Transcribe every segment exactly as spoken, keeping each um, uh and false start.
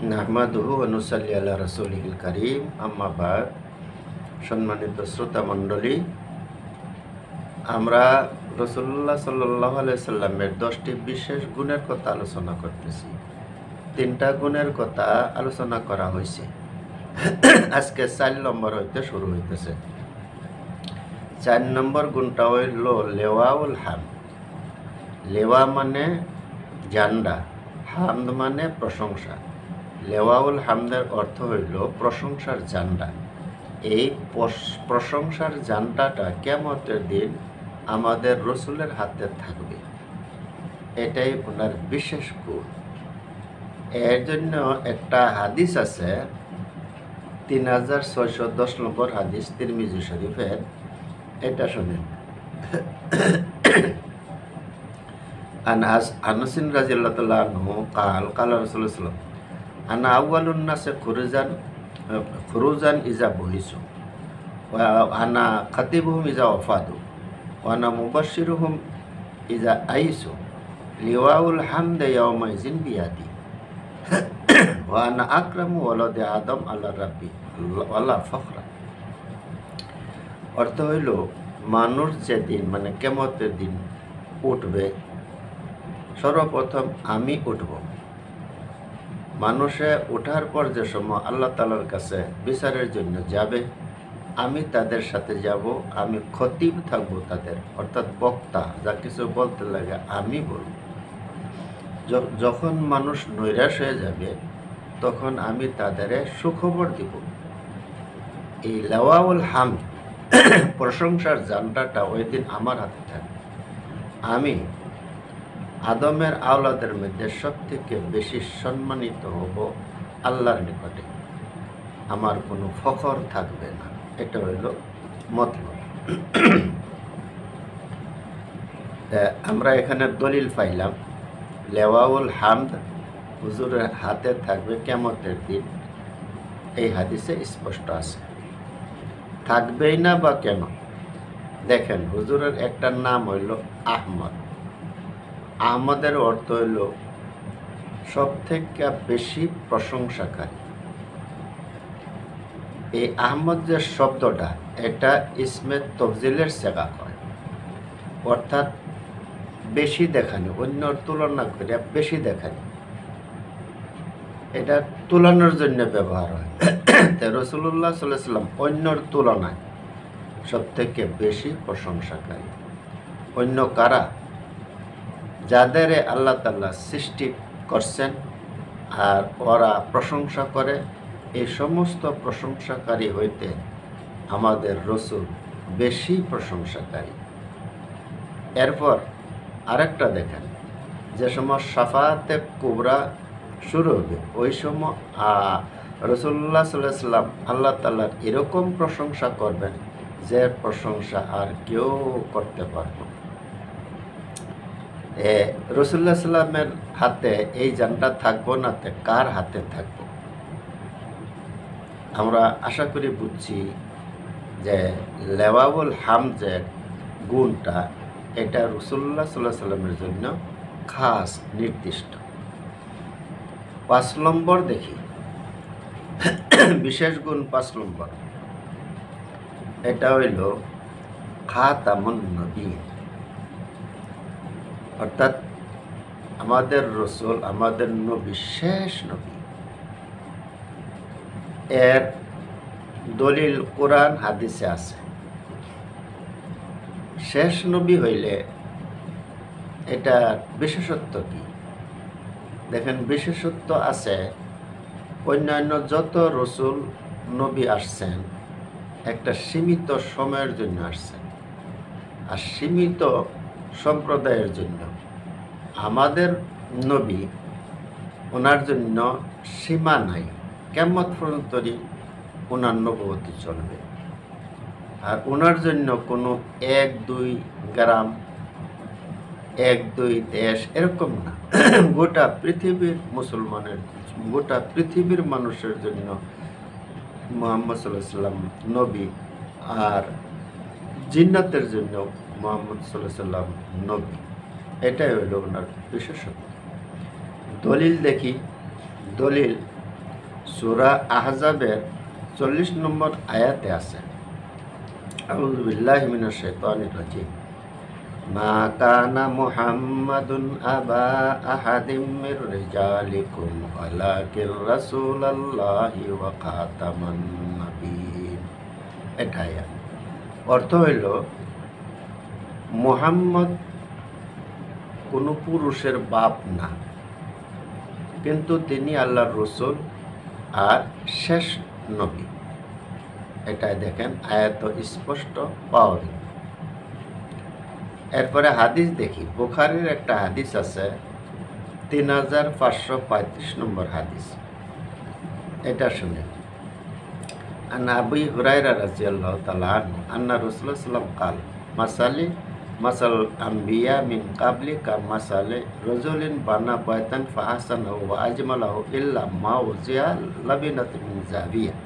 নাহমাদুহু ওয়া নুসাল্লি আলা রাসূলিল কারীম, আম্মা বাদ। সম্মানিত শ্রোতা মণ্ডলী, আমরা রাসূলুল্লাহ সাল্লাল্লাহু আলাইহি সাল্লামের দশটি বিশেষ গুণের কথা আলোচনা করতেছি। তিনটা গুণের কথা আলোচনা করা হয়েছে, আজকে চার নম্বর হইতে শুরু হইতেছে। চার নম্বর গুণটা হইল লেওয়াউল হামদ। লেওয়া মানে জান্ডা, হামদ মানে প্রশংসা। লেওয়াউল হামদের অর্থ হইল প্রশংসার জান্ডা। এই প্রশংসার জান্ডাটা কিয়ামতের দিন আমাদের রসুলের হাতে থাকবে, এটাই ওনার বিশেষ গুণ। এর জন্য একটা হাদিস আছে, তিন হাজার ছয়শো দশ নম্বর হাদিস তিরমিজি শরীফের। এটা শোনেন। আনাস আনাসিন রাদিয়াল্লাহু তাআলা আনহু قال قال رسول الله صلى الله عليه وسلم আনা আউয়ালুন নাসে খুরুজান খুরুজান ইজা বহিসু ওয়া আনা খাতিবুহুম ইজা ওয়াফাদু ওয়া আনা মুবাশশিরুহুম ইজা আইসু লিওয়াউল হামদ ইয়াউমা ইযিন বিয়াদি ওয়া আনা আকরামু ওয়ালাদি আদম আলা রাব্বি ওয়ালা ফখরা। অর্থ হইল, মানুষ যেদিন মানে কিয়ামতের দিন উঠবে, সর্বপ্রথম আমি উঠব। মানুষে ওঠার পর যে সময় আল্লাহ তাআলার কাছে বিচারের জন্য যাবে, আমি তাদের সাথে যাব। আমি খতিব থাকবো তাদের, অর্থাৎ বক্তা, যা কিছু বলতে লাগে আমি বলব। যখন মানুষ নৈরাশ হয়ে যাবে, তখন আমি তাদের সুখবর দিব। এই লেওয়াউল হামদ, প্রশংসার জান্ডাটা ওই দিন আমার হাতে থাকবে। আমি আদমের আওলাদের মধ্যে সব থেকে বেশি সম্মানিত হব আল্লাহর নিকটে। আমার কোনো ফখর থাকবে না। এটা হইল মতলব। আমরা এখানে দলিল পাইলাম, লেওয়াউল হামদ হুজুরের হাতে থাকবে কিয়ামতের দিন। এই হাদিসে স্পষ্ট আছে। থাকবেই না বা কেন? দেখেন, হুজুরের একটা নাম হইল আহমদ। আহমদের অর্থ হইল সব থেকে বেশি প্রশংসাকারী। এই আহমদ যে শব্দটা, এটা ইসমে তফজিলের সেগা হয়, অর্থাৎ বেশি দেখানি, অন্যর তুলনা করে বেশি দেখানি। এটা তুলনার জন্য ব্যবহার হয়। রাসূলুল্লাহ সাল্লাল্লাহু আলাইহি সাল্লাম অন্যর তুলনায় সব থেকে বেশি প্রশংসাকারী। অন্য কারা? যাদের আল্লাহ তাআলা সৃষ্টি করছেন আর ওরা প্রশংসা করে, এই সমস্ত প্রশংসাকারী হইতে আমাদের রসুল বেশি প্রশংসাকারী। এরপর আরেকটা দেখেন, যে সময় শাফাআতে কুবরা শুরু হবে, ওই সময় রাসূলুল্লাহ সাল্লাল্লাহু আলাইহি সাল্লাম আল্লাহ তাআলার এরকম প্রশংসা করবেন যে প্রশংসা আর কেউ করতে পারবে না। রাসূলুল্লাহ সাল্লামের হাতে এই জান্নাত থাকবো না, তে কার হাতে থাকবো? আমরা আশা করি বুঝছি যে লেওয়াউল হামদ যে গুণটা, এটা রাসূলুল্লাহ সাল্লাল্লাহু আলাইহি সাল্লামের জন্য খাস নির্দিষ্ট। পাঁচ নম্বর দেখি, বিশেষ গুণ পাঁচ নম্বর, এটা হইল খাতামুন নবীয়্যিন। অর্থাৎ আমাদের রসুল, আমাদের নবী শেষ নবী। এর দলিল কোরআন হাদিসে আছে। শেষ নবী হইলে এটা বিশেষত্ব কি? দেখেন, বিশেষত্ব আছে, অন্যান্য যত রসুল নবী আসছেন একটা সীমিত সময়ের জন্য আসছেন, আর সীমিত সম্প্রদায়ের জন্য। আমাদের নবী, ওনার জন্য সীমা নাই, কিয়ামত পর্যন্তই ওনার নবুয়ত চলবে। আর ওনার জন্য কোনো এক দুই গ্রাম, এক দুই দেশ এরকম না, গোটা পৃথিবীর মুসলমানের, গোটা পৃথিবীর মানুষের জন্য মুহাম্মদ সাল্লাল্লাহু আলাইহি সাল্লাম নবী। আর জিন্নাতের জন্য মুহাম্মদ সাল্লাল্লাহু আলাইহি সাল্লাম নবী। এটাই হইল ওনার বিশেষত্ব। দলিল দেখি, দলিল সূরা আহজাবের চল্লিশ নম্বর আয়াতে আছে, আউযু বিল্লাহি মিনাশ শাইতানির রাজিম, মা কানা মুহাম্মাদুন আবা আহাদিম মির রিজালিকুম ওয়ালাকির রাসূলুল্লাহি ওয়া খাতামান নবিয়্যিন। এটা আয়াত অর্থ হইল মুহাম্মদ কোনো পুরুষের বাপ না, কিন্তু তিনি আল্লাহর রসুল আর শেষ নবী। এটাই দেখেন আয়াত স্পষ্ট পাওয়া গেল। এরপরে হাদিস দেখি, বুখারীর একটা হাদিস আছে, তিন হাজার পাঁচশো পঁয়ত্রিশ নম্বর হাদিস। এটা শুনে আন আবি হুরায়রা রাদিয়াল্লাহু তাআলা আনহু আন্না রাসূলুল্লাহ সাল্লাল্লাহু আলাইহি ওয়াসাল্লাম কাল মাসালি মাসাল আম্বিয়া মিন কাবলি কা মাসালে রাজুলিন বানা বাইতান ফাহাসানাহু ওয়া আজমালাহু ইল্লা মা উজিয়া লাবিনাতুন মিন জাবিয়া।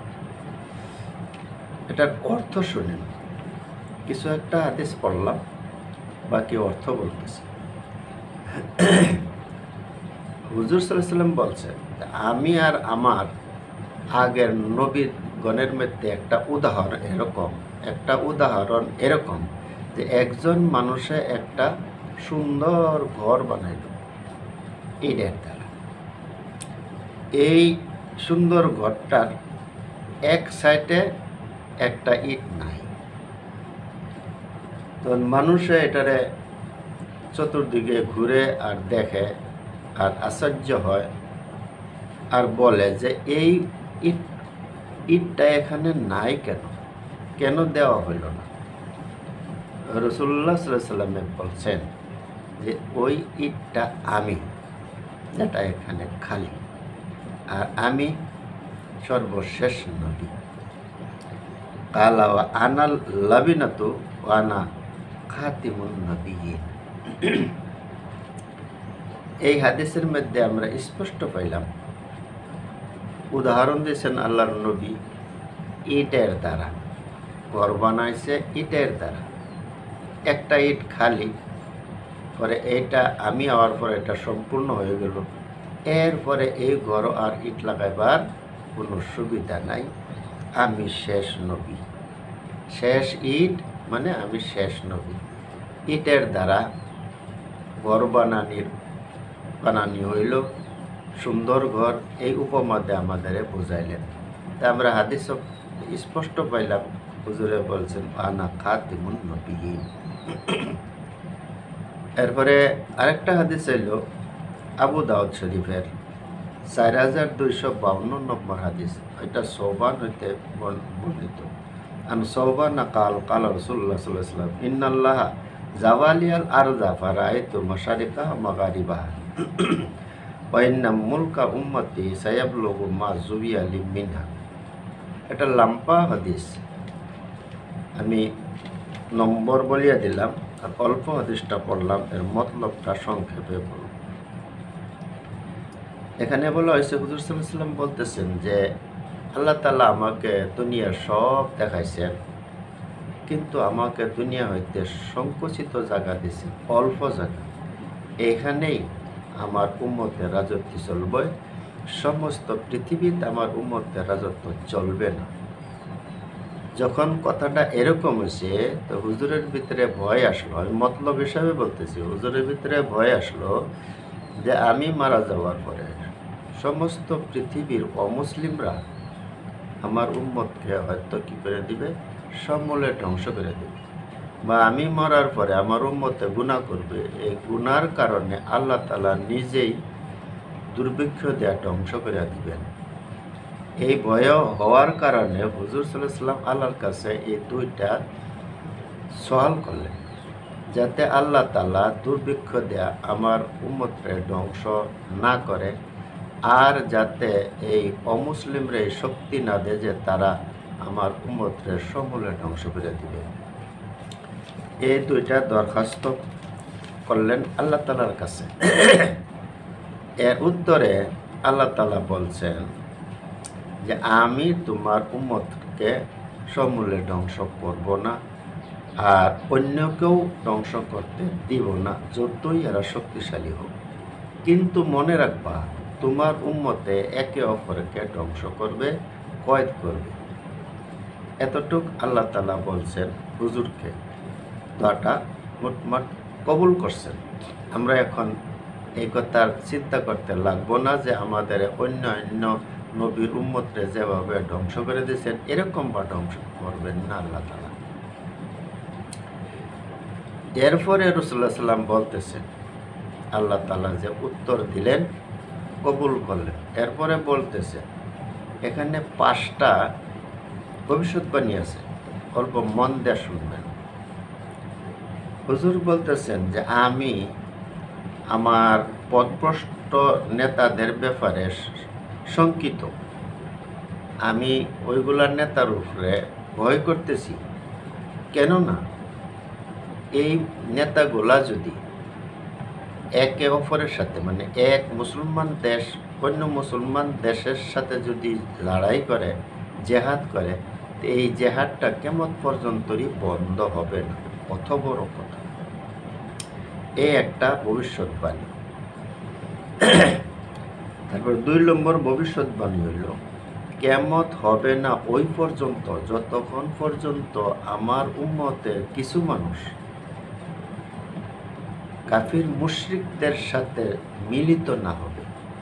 এটার অর্থ শুনেন, কিছু একটা হাদিস পড়লাম, বাকি অর্থ বলতেছে। হুজুর সাল্লাল্লাহু আলাইহি ওয়াসাল্লাম বলছেন, আমি আর আমার আগের নবীর গণের মধ্যে একটা উদাহরণ এরকম একটা উদাহরণ এরকম যে একজন মানুষে একটা সুন্দর ঘর বানাইল ইটের দ্বারা। এই সুন্দর ঘরটার এক সাইডে একটা ইট নাই, তো মানুষে এটারে চতুর্দিকে ঘুরে আর দেখে আর আশ্চর্য হয় আর বলে যে এই ইট ইটটা এখানে নাই কেন, কেন দেওয়া হইল না? রাসূলুল্লাহ সাল্লাল্লাহু আলাইহি ওয়াসাল্লাম বলছেন যে ওই ইটটা আমি, যেটা এখানে খালি, আর আমি সর্বশেষ নবী। কালা ওয়া আনাল লাবিনাতু ওয়া আনা খাতিমুন নবিয়্যিন। এই হাদিসের মধ্যে আমরা স্পষ্ট পাইলাম, উদাহরণ দিয়েছেন আল্লাহর নবী ইটের দ্বারা, ঘর বানাইছে ইটের দ্বারা, একটা ইট খালি, পরে এইটা আমি হওয়ার পরে এটা সম্পূর্ণ হয়ে গেল। এরপরে এই ঘর আর ইট লাগাইবার কোনো সুবিধা নাই, আমি শেষ নবী। শেষ ইট মানে আমি শেষ নবী। ইটের দ্বারা ঘর বানানির বানানি হইল সুন্দর ঘর, এই উপমাদে আমাদের বুঝাইলেন। তা আমরা হাদিস স্পষ্ট পাইলাম, হুজুরে বলছেন আনা খাতিমুন নবিয়্যিন। এরপরে আরেকটা হাদিস হইল আবু দাউদ শরীফের চার হাজার দুইশো বাউন্ন নম্বর হাদিস। এটা সৌবান হইতে বর্ণিত। আন সৌবান কাল কাল রাসূলুল্লাহ সাল্লাল্লাহু আলাইহি ওয়াসাল্লাম ইন্নাল্লাহা জাওয়ালিয়াল আরযা ফারাআইতু মাশারিকাহা মাগারিবাহা ওয়া ইন্না মুলকা উম্মতি সায়াবলুগু মা যুবিয়া লি মিনহা। এটা লম্বা হাদিস, আমি নম্বর বলিয়া দিলাম আর অল্প হাদিসটা পড়লাম, এর মতলবটা সংক্ষেপে বলব। এখানে বলা হয়েছে হুজুর সাল্লাল্লাহু আলাইহি ওয়াসাল্লাম বলতেছেন যে আল্লাহ তাআলা আমাকে দুনিয়ার সব দেখাইছেন, কিন্তু আমাকে দুনিয়া হইতে সংকুচিত জায়গা দিয়েছেন, অল্প জায়গা। এখানেই আমার উম্মতের রাজত্ব চলবে, সমস্ত পৃথিবীতে আমার উম্মতের রাজত্ব চলবে না। যখন কথাটা এরকম হয়েছে তো হুজুরের ভিতরে ভয় আসলো, আমি মতলব হিসাবে বলতেছি, হুজুরের ভিতরে ভয় আসলো যে আমি মারা যাওয়ার পরে সমস্ত পৃথিবীর অমুসলিমরা আমার উম্মতকে হয়তো কী করে দিবে, সমূলে ধ্বংস করে দেবে, বা আমি মরার পরে আমার উম্মতে গুনাহ করবে। এই গুনার কারণে আল্লাহ তাআলা নিজেই দুর্ভিক্ষ দেয়া ধ্বংস করে দিবেন। এই ভয় হওয়ার কারণে হুজুর সাল্লাল্লাহু আলাইহি ওয়াসাল্লাম আল্লাহর কাছে এই দুইটা সওয়াল করলেন, যাতে আল্লাহ তাআলা দুর্ভিক্ষ দেয়া আমার উম্মতরে ধ্বংস না করে, আর যাতে এই অমুসলিমরা এই শক্তি না দেয় যে তারা আমার উম্মতরে সমূলে ধ্বংস করে দিবে। এই দুইটা দরখাস্ত করলেন আল্লাহ তাআলার কাছে। এর উত্তরে আল্লাহ তাআলা বলছেন যে আমি তোমার উম্মতকে সমূলে ধ্বংস করব না, আর অন্যকেও ধ্বংস করতে দিব না, যতই এরা শক্তিশালী হোক। কিন্তু মনে রাখবা, তোমার উম্মতে একে অপরকে ধ্বংস করবে, কয়েদ করবে। এতটুক আল্লাহ তাআলা বলছেন হুজুরকে, দোয়াটা মোটমাট কবুল করছেন। আমরা এখন এই কথার চিন্তা করতে লাগবো না যে আমাদের অন্য অন্য নবীর উম্মতরে যেভাবে ধ্বংস করে দিয়েছেন এরকম বা ধ্বংস করবেন না আল্লাহ তাআলা। এরপরে রাসূলুল্লাহ সাল্লাম বলতেছেন, আল্লাহ তাআলা যে উত্তর দিলেন, কবুল করলেন, এরপরে বলতেছে এখানে পাঁচটা ভবিষ্যৎবাণী আছে, অল্প মন দিয়ে শুনবেন। হুজুর বলতেছেন যে আমি আমার পথভ্রষ্ট নেতাদের ব্যাপারে শঙ্কিত। আমি ওইগুলার নেতার উপরে ভয় করতেছি। কেননা এই নেতাগুলা যদি একে অপরের সাথে, মানে এক মুসলমান দেশ অন্য মুসলমান দেশের সাথে যদি লড়াই করে, জেহাদ করে, তো এই জেহাদটা কেমন পর্যন্তই বন্ধ হবে না। অত বড় কথা, এই একটা ভবিষ্যৎবাণী। তারপর দুই নম্বর ভবিষ্যৎবাণী হইল, কিয়ামত হবে না ওই পর্যন্ত যতক্ষণ পর্যন্ত আমার উম্মতের কিছু মানুষ কাফির মুশরিকদের সাথে মিলিত না হবে।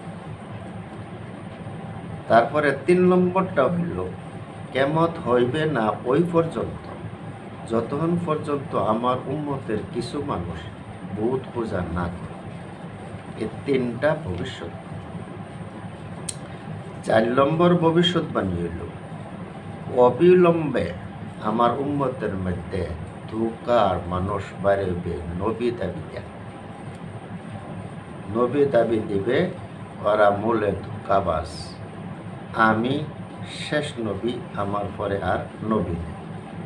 তারপরে তিন নম্বরটা হইল, কিয়ামত হইবে না ওই পর্যন্ত যতক্ষণ পর্যন্ত আমার উম্মতের কিছু মানুষ বুত পূজা না করে। এই তিনটা ভবিষ্যৎ। চার নম্বর ভবিষ্যৎবাণী হইল, অবিলম্বে আমার উম্মতের মধ্যে ধোঁকার মানুষ বাড়বে নবী দাবি দেয়। নবী দাবি দিবে, ওরা মূলে ধোঁকাবাজ। আমি শেষ নবী, আমার পরে আর নবী নেই।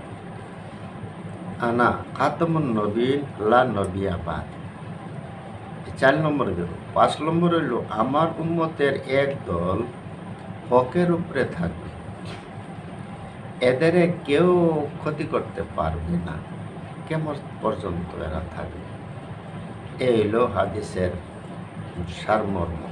আনা খাতামুন নবীন লা নবিয়া বাদ। চার নম্বর গেল। পাঁচ নম্বর হইল, আমার উম্মতের এক দল হকের উপরে থাকবে, এদের কেউ ক্ষতি করতে পারবে না, কেমন পর্যন্ত এরা থাকবে। এই হইল হাদিসের সারমর্ম।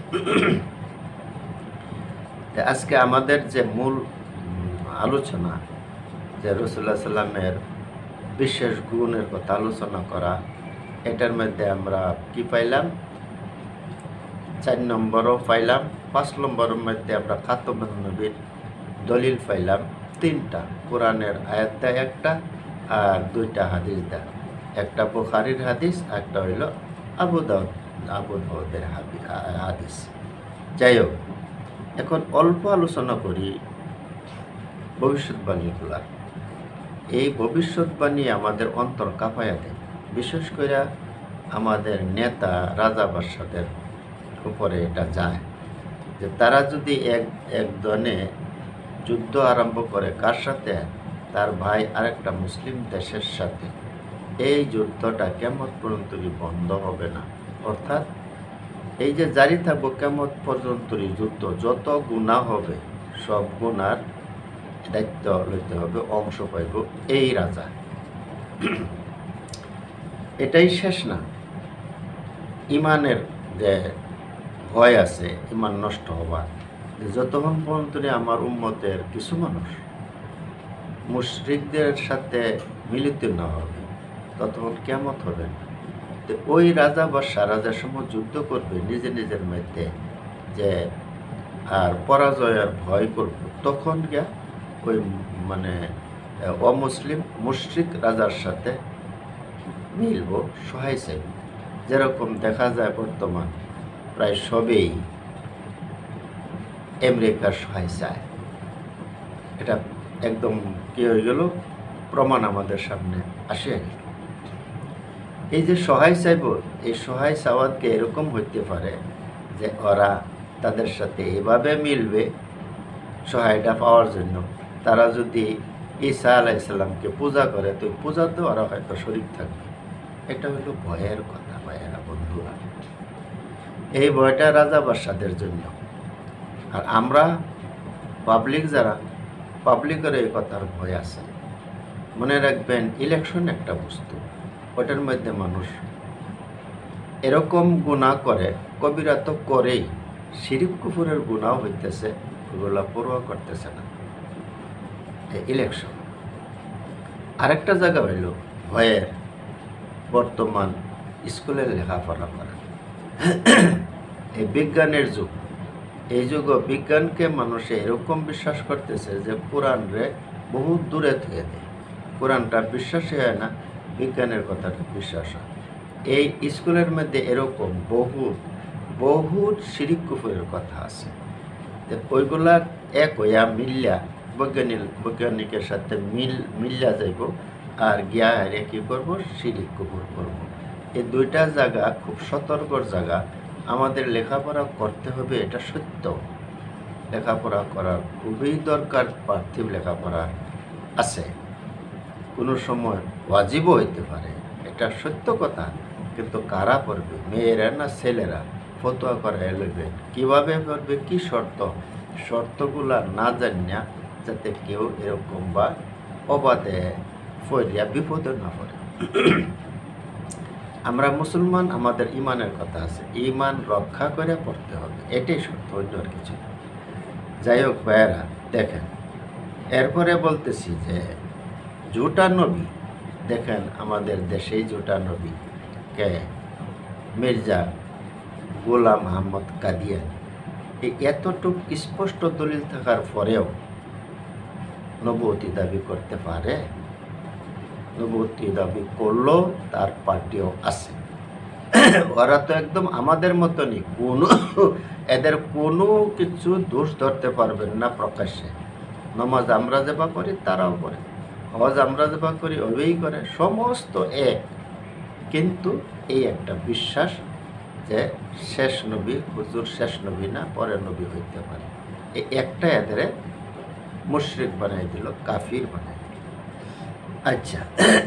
আজকে আমাদের যে মূল আলোচনা, যে রাসূলুল্লাহ সাল্লামের বিশেষ গুণের কথা আলোচনা করা, এটার মধ্যে আমরা কি পাইলাম? চার নম্বরও পাইলাম। পাঁচ নম্বরের মধ্যে আমরা খাতামুন নবীর দলিল পাইলাম তিনটা, কোরআনের আয়াত দেয় একটা, আর দুইটা হাদিস দেয়, একটা বুখারীর হাদিস, একটা হইল আবু দাউদ আবু দাউদের হাদিস। যাই হোক, এখন অল্প আলোচনা করি ভবিষ্যৎবাণীগুলা। এই ভবিষ্যৎবাণী আমাদের অন্তর কাঁপাইয়া দেয়, বিশেষ করে আমাদের নেতা রাজা বাদশাদের উপরে এটা যায় যে তারা যদি এক এক দনে যুদ্ধ আরম্ভ করে, কার সাথে? তার ভাই আরেকটা মুসলিম দেশের সাথে। এই যুদ্ধটা কিয়ামত পর্যন্তই বন্ধ হবে না। অর্থাৎ এই যে জারি থাকবো কিয়ামত পর্যন্তই যুদ্ধ, যত গুনাহ হবে সব গুনার দায়িত্ব লইতে হবে, অংশ পাইব এই রাজা। এটাই শেষ না। ইমানের যে ভয় আছে, ইমান নষ্ট হবার, যে যতক্ষণ পর্যন্ত আমার উম্মতের কিছু মানুষ মুশরিকদের সাথে মিলিত না হবে ততক্ষণ কিয়ামত হবে না। তো ওই রাজা বাদশা রাজার সময় যুদ্ধ করবে নিজে নিজের মধ্যে, যে আর পরাজয়ের ভয় করব, তখন গিয়া ওই মানে অমুসলিম মুশরিক রাজার সাথে মিলব, সহায় চাইব। যেরকম দেখা যায় বর্তমান প্রায় সবেই আমেরিকার সহায় চায়। এটা একদম কি হয়ে গেল, প্রমাণ আমাদের সামনে আসে গেল। এই যে সহায় চাইব, এই সহায় চাওয়াতকে এরকম হইতে পারে যে ওরা তাদের সাথে এভাবে মিলবে সহায়টা পাওয়ার জন্য। তারা যদি ঈসা আলাইহিসসালামকে পূজা করে, তো পূজাতে ওরা হয়তো শরীক থাকবে। এটা হলো ভয়ের কথা ভাইয়েরা, বন্ধুরা। এই ভয়টা রাজা বাদশাদের জন্য। আর আমরা পাবলিক যারা, পাবলিকের এই কথার ভয় আছে। মনে রাখবেন, ইলেকশন একটা বস্তু, ওটার মধ্যে মানুষ এরকম গুনাহ করে, কবিরা তো করেই, শিরিক কুফুরের গুনাহ হইতেছে, ওগুলা পরোয়া করতেছে না। ইলেকশন আরেকটা জায়গা হইল ভয়ের বর্তমান স্কুলের লেখাপড়া করা। এই বিজ্ঞানের যুগ, এই যুগ বিজ্ঞানকে মানুষে এরকম বিশ্বাস করতেছে যে কোরআনরে বহু দূরে থেকে দেয়, কোরআনটা বিশ্বাসই হয় না, বিজ্ঞানের কথাটা বিশ্বাস হয়। এই স্কুলের মধ্যে এরকম বহুত বহুত শিরিক কুফুরের কথা আছে, ওইগুলা এক হইয়া মিল্লা বৈজ্ঞানিক বৈজ্ঞানিকের সাথে মিল মিল্লা যাইব, আর গিয়া হারে কী করবো, শিরিক কুফুর করব। এই দুইটা জায়গা খুব সতর্কর জায়গা, আমাদের লেখাপড়া করতে হবে, এটা সত্য। লেখাপড়া করার খুবই দরকার, পার্থিব লেখাপড়া আছে, কোনো সময় ওয়াজিবও হইতে পারে, এটা সত্য কথা। কিন্তু কারা পড়বে, মেয়েরা না ছেলেরা? ফতোয়া করা এলবে কীভাবে পড়বে, কি শর্ত, শর্তগুলা না জানিয়া যাতে কেউ এরকম বা অবাধে ফরিয়া বিপদে না পড়ে। আমরা মুসলমান, আমাদের ইমানের কথা আছে, ইমান রক্ষা করে পড়তে হবে, এটাই সত্য, অন্য আর কিছু। যাই হোক ভাইয়েরা, দেখেন এরপরে বলতেছি যে জুটা নবী, দেখেন আমাদের দেশেই জুটা নবী কে মির্জা গোলাম আহমদ কাদিয়ানী, এই এতটুক স্পষ্ট দলিল থাকার পরেও নবুয়তি দাবি করতে পারে? নবুয়তি দাবি করলেও তার পার্টিও আছে, ওরা তো একদম আমাদের মতনই, কোনো এদের কোনো কিছু দোষ ধরতে পারবেন না প্রকাশ্যে। নমাজ আমরা যেবা করি তারাও করে, হজ আমরা যেবা করি ওই করে, সমস্ত এক। কিন্তু এই একটা বিশ্বাস যে শেষ নবী হুজুর শেষ নবী না, পরের নবী হইতে পারে, এই একটা এদের মুশরিক বানাই দিল, কাফির বানাই দিল। আচ্ছা,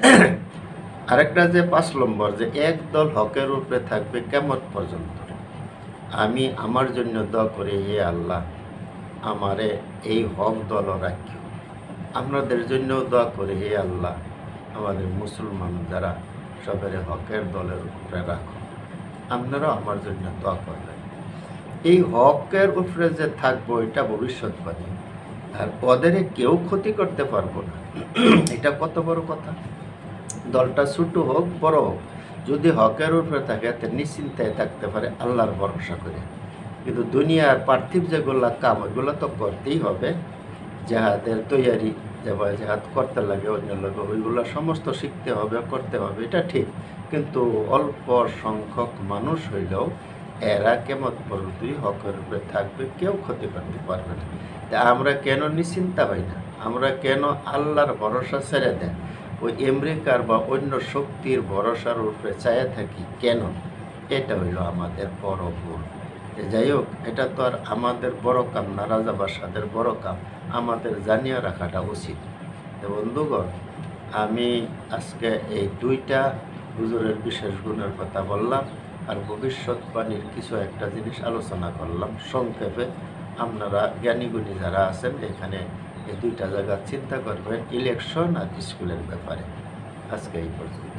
আরেকটা যে পাঁচ নম্বর, যে একদল হকের উপরে থাকবে কিয়ামত পর্যন্ত। আমি আমার জন্য দোয়া করি, হে আল্লাহ আমারে এই হক দল রাখিও। আপনাদের জন্যও দোয়া করি, হে আল্লাহ আমাদের মুসলমান যারা সবের হকের দলের উপরে রাখো। আপনারাও আমার জন্য দোয়া করবেন। এই হকের উপরে যে থাকবো এটা ভবিষ্যৎবাণী, আর ওদের কেউ ক্ষতি করতে পারবো না, এটা কত বড় কথা। দলটা ছোট হোক বড় হোক, যদি হকের উপরে থাকে এতে নিশ্চিন্তায় থাকতে পারে আল্লাহর ভরসা করে। কিন্তু দুনিয়ার পার্থিব যেগুলা কাম, ওইগুলো তো করতেই হবে। জেহাদের তৈয়ারি, যেভাবে জেহাদ করতে লাগে অন্য লোক, ওইগুলো সমস্ত শিখতে হবে, করতে হবে, এটা ঠিক। কিন্তু অল্প সংখ্যক মানুষ হইলেও এরা কেমন পর্যন্তই হকের উপরে থাকবে, কেউ ক্ষতি করতে পারবে না। তা আমরা কেন নিশ্চিন্তা হই না? আমরা কেন আল্লাহর ভরসা ছেড়ে দেন, ওই আমেরিকার বা অন্য শক্তির ভরসার উপরে চাইয়া থাকি কেন? এটা হইল আমাদের বড় ভুল। যাই হোক, এটা তো আর আমাদের বড় কাম না, রাজা বাদশাদের বড় কাম, আমাদের জানিয়ে রাখাটা উচিত। তো বন্ধুগণ, আমি আজকে এই দুইটা হুজুরের বিশেষ গুণের কথা বললাম, আর ভবিষ্যৎবাণীর কিছু একটা জিনিস আলোচনা করলাম সংক্ষেপে। আপনারা জ্ঞানীগুণী যারা আছেন এখানে এই দুইটা জায়গা চিন্তা করবেন, ইলেকশন আর স্কুলের ব্যাপারে। আজকে এই পর্যন্ত।